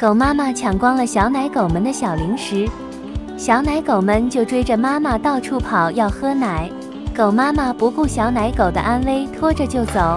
狗妈妈抢光了小奶狗们的小零食，小奶狗们就追着妈妈到处跑，要喝奶。狗妈妈不顾小奶狗的安危，拖着就走。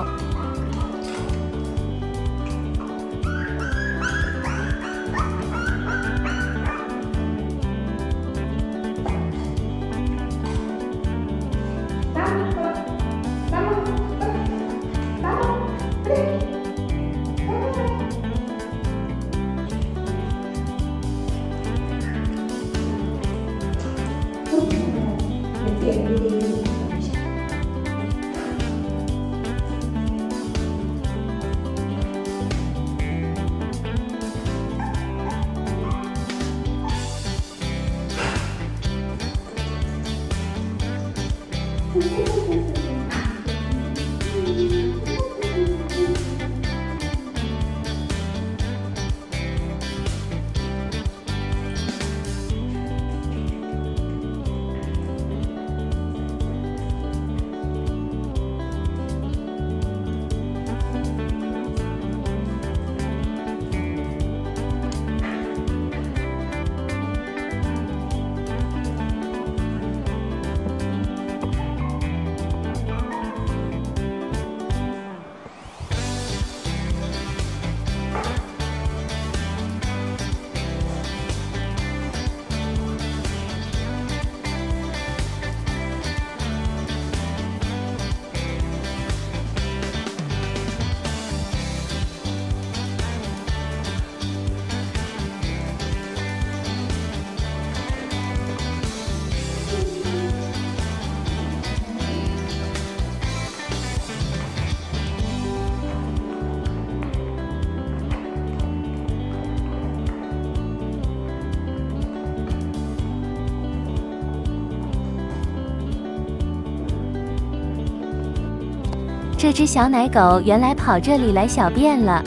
这只小奶狗原来跑这里来小便了，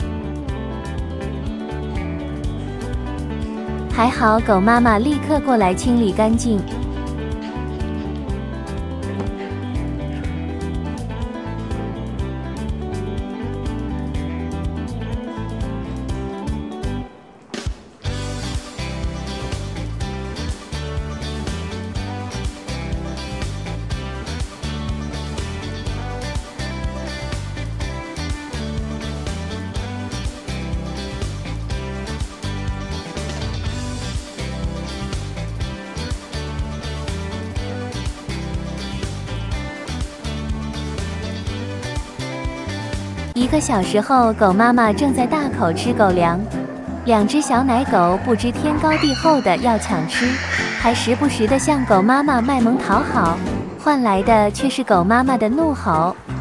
还好狗妈妈立刻过来清理干净。1个小时后，狗妈妈正在大口吃狗粮，2只小奶狗不知天高地厚的要抢吃，还时不时的向狗妈妈卖萌讨好，换来的却是狗妈妈的怒吼。